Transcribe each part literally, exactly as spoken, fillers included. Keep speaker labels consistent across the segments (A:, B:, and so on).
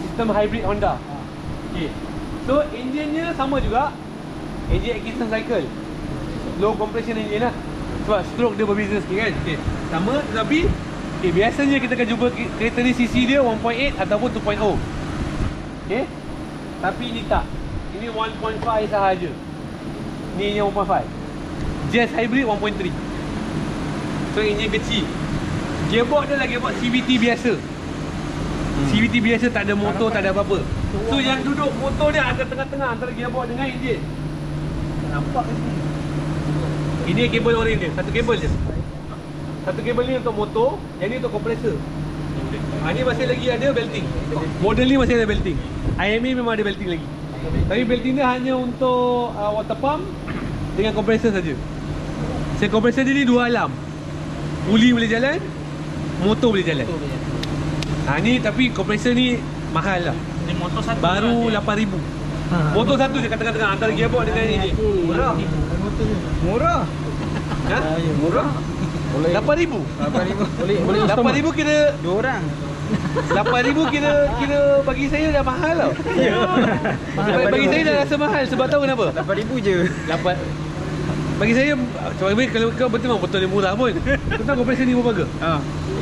A: sistem hybrid Honda. Okay. So enjinnya sama juga. Enjin Atkinson cycle, low compression engine lah. Sebab stroke dia berbeza sikit kan. Okay. Sama tetapi okay, biasanya kita akan jumpa kereta ni C C dia one point eight ataupun two point oh. Okay. Tapi ini tak. Ini one point five sahaja. Ni yang one point five. Jazz hybrid one point three. So enjin kecil. Gearbox dia lah gearbox C V T biasa. hmm. C V T biasa, tak ada motor, tak ada apa-apa. So yang duduk motor dia agak tengah-tengah antara gearbox dengan enjin. Nampak ke sini? Ini kabel oren dia, satu kabel je. Satu kabel ni untuk motor, yang ni untuk kompresor. Ha, ni masih lagi ada belting. Model ni masih ada belting. I M A memang ada belting lagi. Tapi belting dia hanya untuk uh, water pump dengan kompresor saja. Saya kompresor dia ni dua alam. Puli boleh jalan, motor boleh jalan. Ha, ni tapi kompresor ni mahal lah.
B: Ni motor satu
A: baru lapan ribu. Ha. Motor satu je kat tengah-tengah antara gearbox dengan ni. Murah.
C: Murah.
A: Ha? Murah.
C: Boleh
A: lapan ribu.
C: lapan ribu. Boleh boleh
A: lapan ribu kira
C: dua orang.
A: lapan ribu kira kira bagi saya dah mahal tau. Ya. Bagi saya dah rasa mahal sebab tahu kenapa?
C: lapan ribu je.
A: lapan Bagi saya sebab kalau kau betul memang betul dia murah pun. Kau tahu kompresor ni berapa harga? Ha.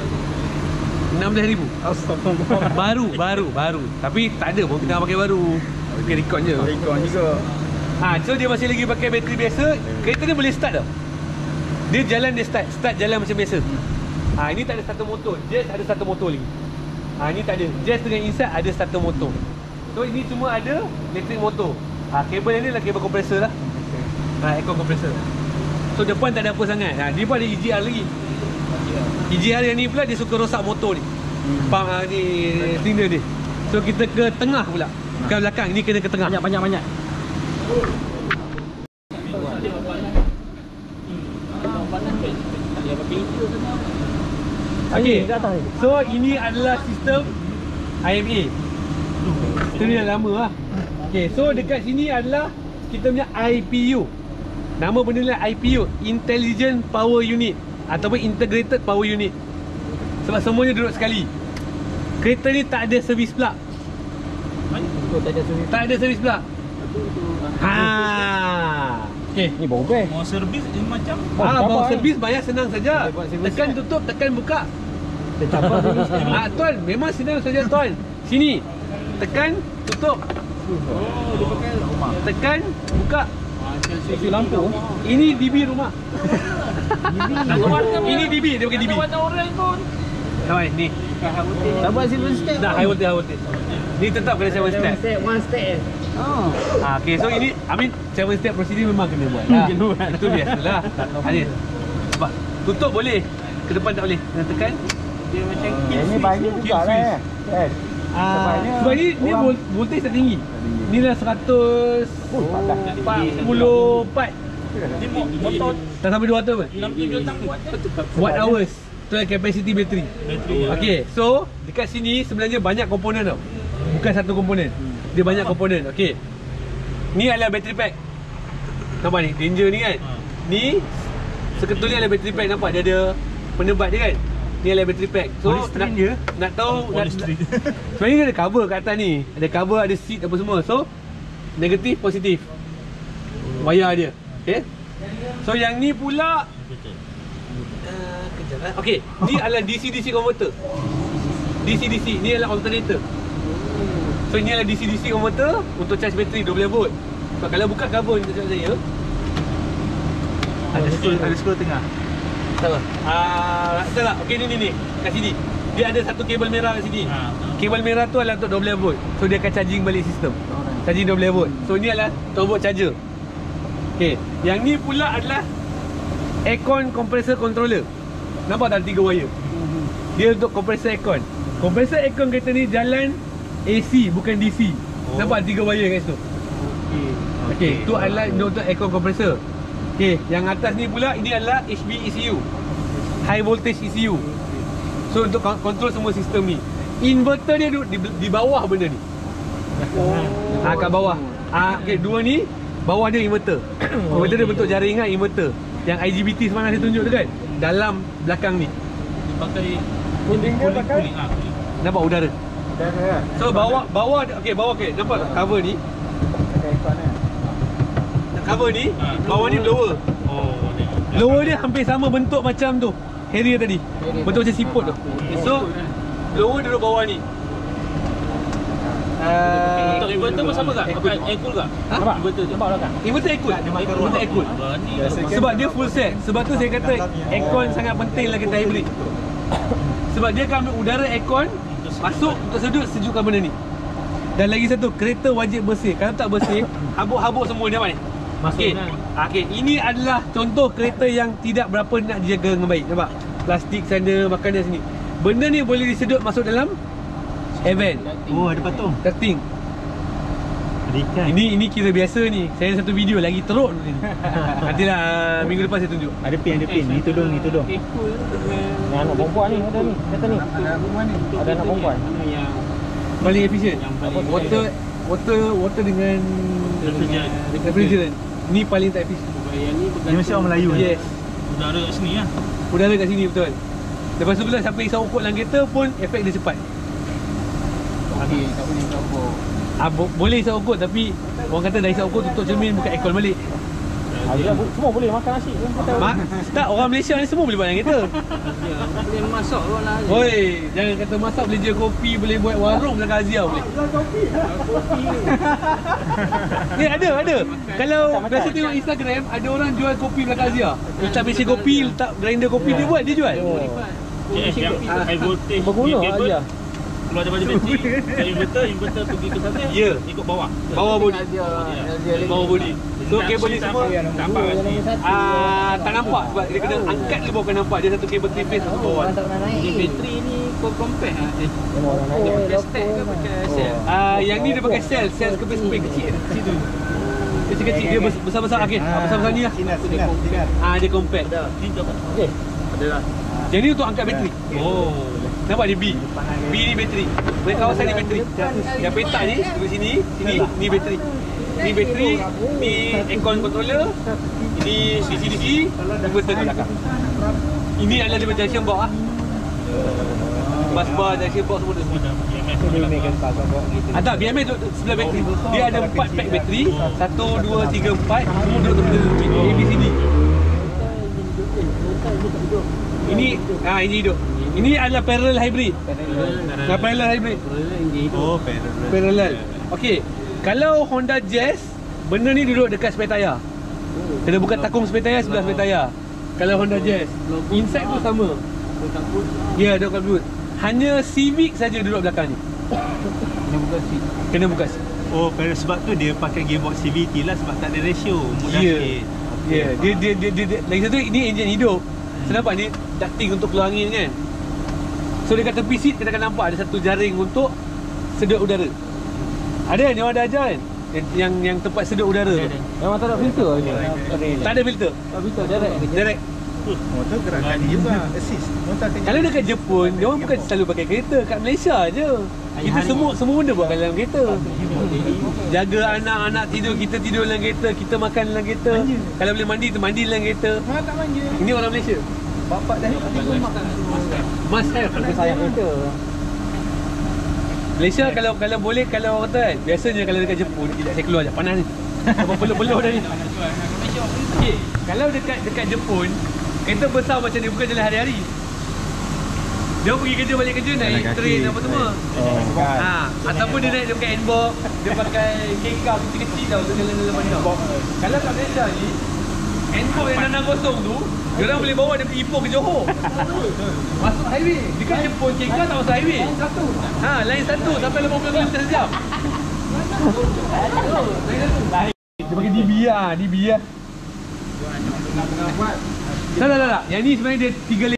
A: enam belas ribu. Astagfirullah. Baru, baru, baru. Tapi tak ada pun kita nak pakai baru. Okey, recon je.
C: Recon juga.
A: Ha, so dia masih lagi pakai bateri biasa. Kereta ni boleh start tau. Dia jalan, dia start. Start jalan macam biasa. Ha, ini tak ada starter motor. Jazz ada starter motor lagi. Ha, ini tak ada. Jazz dengan Insight ada starter motor. So ini cuma ada elektrik motor. Ha, kabel yang ni lah kabel kompresor lah. Ha, aircon kompresor. So depan tak ada apa sangat. Ha, dia pun ada E G R lagi. E G R yang ni pula dia suka rosak motor ni. Hmm. Pang ha, ni silinder dia. So kita ke tengah pula. Bukan belakang, ni kena ke tengah.
C: Banyak banyak banyak.
A: Okey. So ini adalah sistem I M A. Itu ni dah lama lah. Okey, so dekat sini adalah kita punya I P U. Nama benda ni I P U, Intelligent Power Unit ataupun Integrated Power Unit. Sebab semuanya duduk sekali. Kereta ni tak ada service plug.
C: Tak ada servis.
A: Tak ada servis plug. Ha. Okey,
C: Ni baru best.
B: Mau servis ni macam
C: Oh,
A: ah, bawa
C: cabar.
A: servis bayar senang saja. Tekan tutup, tekan buka.
C: Dia cabar servis ni.
A: Ah, tuan, memang senang saja tuan. Sini. Tekan, tutup.
B: oh dia pakai rumah.
A: Tekan, buka.
C: Servis lampu.
A: Ini D B rumah.
B: Ada warna
A: Ini D B, dia pakai D B.
B: ada warna orange pun.
A: Hai, ni.
C: Tak buat silver step.
A: Dah high voltage, high voltage. Ni tetap kena seven step.
C: One step. Oh.
A: Ah, okey, so ini I mean seven step proceeding memang kena buat. Ha,
C: Kena buat.
A: itu biasalah. Hadis. Sebab tutup boleh, ke depan tak boleh. Kena tekan.
B: Dia macam
C: Yang ni banyak juga lah eh. Yes.
A: Ah,
C: Sebabnya
A: sebab ni ni
C: orang-
A: vol- voltage tak tinggi. Ni dah seratus empat puluh empat.
B: Ni motor
A: Tak sampai dua ratus pun.
B: enam puluh tujuh tak kuat.
A: Watt hours. Tu capacity bateri.
B: Bateri.
A: Okey, so dekat sini sebenarnya banyak komponen tau. Bukan satu komponen. Dia banyak komponen. Okey. Ni adalah battery pack. Nampak ni, Danger ni kan. Ni seketul ni adalah battery pack, nampak dia ada penebat dia kan. Ni adalah battery pack. So nak dia nak tahu nak, sebenarnya dia ada cover kat atas ni. Ada cover, ada seat apa semua. So negatif, positif. Wayar dia. Okey. So yang ni pula uh, kejap eh. Okey, ni adalah D C D C converter. D C D C ni adalah alternator. So ini adalah D C D C converter untuk charge bateri dua belas volt. Sebab kalau buka cover ni dekat saya, ada screw, ada screw tengah. Tak apa. Ah, tak tak. Okey ni ni ni. Kat sini. Dia ada satu kabel merah kat sini.
B: Ha.
A: Kabel merah tu adalah untuk dua belas volt. So dia akan charging balik sistem. Charging dua belas volt. So ni adalah turbo charger. Okey, yang ni pula adalah aircon compressor controller. Nampak tak tiga wire? Dia untuk kompresor aircon. Kompresor aircon kereta ni jalan A C bukan D C. Oh. Nampak tiga wire kat situ. Okey. Okey, tu adalah untuk aircon compressor. Okey, yang atas ni pula ini adalah H V E C U. High voltage E C U. So untuk kontrol semua sistem ni. Inverter dia duduk di, di bawah benda ni. Oh. Ha, kat bawah. Ah, okey, dua ni bawah dia inverter. Inverter dia bentuk jaringan inverter. Yang I G B T semalam saya tunjuk tu kan. Dalam belakang ni.
B: Dia pakai
C: Kuning dia pakai.
B: kuning ah.
A: Nampak udara.
C: udara lah.
A: So bawah bawah okey bawah okey nampak tak cover ni?
C: Ada aircon kan.
A: Cover ni, bawah ni blower.
B: Oh, ni.
A: Blower dia hampir sama bentuk macam tu. Harrier tadi. Bentuk macam siput tu. So blower duduk bawah ni. Uh,
B: Untuk inverter pun sama tak? Pakai air cool tak?
C: Nampak?
B: Inverter tu.
C: Nampak belakang?
A: Inverter air cool. Inverter air cool.
B: Berani.
A: Sebab dia full set. Sebab tu saya kata aircon sangat penting lah kereta hybrid. Sebab dia akan ambil udara aircon masuk untuk sedut sejukkan benda ni. Dan lagi satu, kereta wajib bersih. Kalau tak bersih, habuk-habuk semua ni nampak ni? Okey. Okey, ini adalah contoh kereta yang tidak berapa nak dijaga dengan baik. Nampak? Plastik sana, makanan sini. Benda ni boleh disedut masuk dalam event.
C: Oh, ada patung.
A: Cutting.
C: Ikan.
A: Ini ini kira biasa ni. Saya ada satu video lagi teruk ni. Nantilah minggu depan saya tunjuk.
C: Ada pin, ada pin. Ni tudung, ni tudung.
B: Air cool dengan
C: Yang anak perempuan ni ada ni. Kata ni. Ada anak perempuan.
B: yang
A: Paling efisien.
B: Yang paling
A: Water water water dengan
B: refrigerant.
A: refrigerant. Ni paling tak efisien.
B: Yang ni
C: Ni mesti orang Melayu ni.
A: Yes.
B: udara kat sini lah.
A: Udara kat sini betul. Lepas tu pula siapa isap ukut dalam kereta pun efek dia cepat.
C: Okey, tak boleh campur.
A: Ah, bo- boleh isap ukut tapi orang kata dah isap ukut tutup cermin buka aircon balik.
C: Ada semua boleh makan nasi.
A: Mak, tak orang Malaysia ni semua boleh buat dalam kereta.
B: Boleh masak pun lah.
A: Oi, jangan kata masak boleh jual kopi, boleh buat warung belakang Azia boleh. Ni ada, ada. Kalau biasa tengok Instagram, ada orang jual kopi belakang Azia. Letak mesin kopi, letak grinder kopi dia buat, dia jual.
B: K F yang high voltage
C: Berguna
B: ni kabel
C: aja.
B: keluar daripada bateri ke inverter, inverter pergi ke sana,
A: Ya.
B: ikut bawah.
A: Bawah body. Bawah body. So kabel ni semua
B: nampak kat sini.
A: ah tak nampak sebab dia kena angkat dia baru kena nampak. Dia satu kabel three phase satu bawah.
B: Ni bateri ni kau compare ah. Eh, dia pakai stack ke pakai cell?
A: Ah yang ni dia pakai cell, cell kabel spring kecil. Kecil tu. Kecil-kecil dia bes- besar-besar. Okey, besar-besar ni lah.
C: Sinar, sinar, sinar.
A: Ah dia compact.
B: Ni tak apa.
C: Okey.
B: Ada lah.
A: Yang ni untuk angkat bateri.
B: Oh.
A: Nampak dia B. B ni bateri. Di kawasan ni bateri. Yang petak ni duduk sini, sini ni bateri. Ni bateri, ni aircon controller, ini D C D C, inverter kat belakang. Ini adalah dia junction box ah. Bus bar, junction box semua tu.
C: Dia make kan bawa gitu.
A: Ah tak, B M S duduk sebelah bateri. Dia ada empat pack bateri. Satu, dua, tiga, empat. Semua duduk tepi-tepi. A, B, C, D. Ini, ah ini hidup. Ini adalah parallel hybrid. Nah, parallel hybrid.
C: Oh, parallel.
A: Parallel. Okey. Kalau Honda Jazz, benda ni duduk dekat spare tayar. Kena buka takung spare tayar sebelah spare tayar. Kalau Honda Jazz, inside tu sama. Ya, ada kat boot. Hanya Civic saja duduk belakang ni.
C: Kena buka seat.
A: Kena buka seat.
D: Oh, pada sebab tu dia pakai gearbox C V T lah sebab tak ada ratio. Mudah
A: Ya.
D: sikit.
A: Ya, dia dia dia, dia, dia lagi satu ini enjin hidup. Saya nampak ni ducting untuk keluar angin kan. So dekat tepi seat kita akan nampak ada satu jaring untuk sedut udara. Ada ni orang dah ajar kan? Yang yang, yang tempat sedut udara tu.
C: Memang tak ada filter ni.
A: Tak ada filter.
C: Tak filter direct.
A: Direct.
C: Motor gerakkan dia juga. Assist. Motor akan
A: Kalau dekat Jepun, dia orang bukan selalu pakai kereta. Kat Malaysia je. Kita semua semua benda buat dalam kereta. Jaga anak-anak tidur, kita tidur dalam kereta, kita makan dalam kereta. Kalau boleh mandi, kita mandi dalam kereta.
C: Ha, tak manja.
A: Ini orang Malaysia.
C: Bapak dah tidur mak.
A: Must have.
C: Dia sayang kereta.
A: Malaysia kalau kalau boleh, kalau orang kata kan, biasanya kalau dekat Jepun, sekejap saya keluar je, panas ni. Apa peluh-peluh dah ni. Okay, kalau dekat dekat Jepun, kereta besar macam ni bukan jalan hari-hari. Dia pergi kerja, balik kerja naik train apa semua.
C: Oh, kan.
A: Ha, ataupun dia naik dia pakai N-box, dia pakai K-car kecil-kecil tau untuk jalan dalam bandar. Kalau kat Malaysia ni, N-box yang enam kosong tu, dia orang boleh bawa dia pergi Ipoh ke Johor. Masuk highway. Dekat Jepun K-car tak masuk highway. Satu. Ha, lain satu sampai lapan puluh kilometer sejam. Dia pakai D B lah, D B lah. Tak tak tak tak. Yang ni sebenarnya dia tiga